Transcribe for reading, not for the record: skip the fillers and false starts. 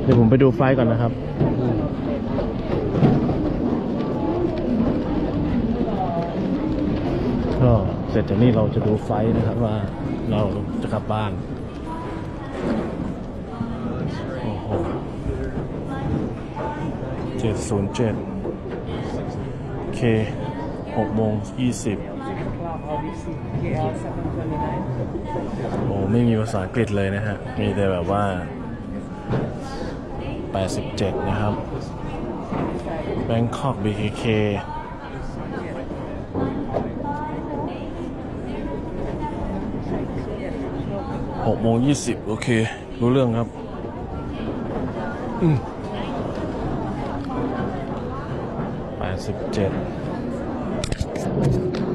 เดี๋ยวผมไปดูไฟก่อนนะครับก็เสร็จจากนี้เราจะดูไฟนะครับว่าเราจะกลับบ้านโอ้โห707โอเค6:20โอ้ไม่มีภาษาอังกฤษเลยนะฮะมีแต่แบบว่า87นะครับ Bangkok BKK 6:20โอเครู้เรื่องครับ87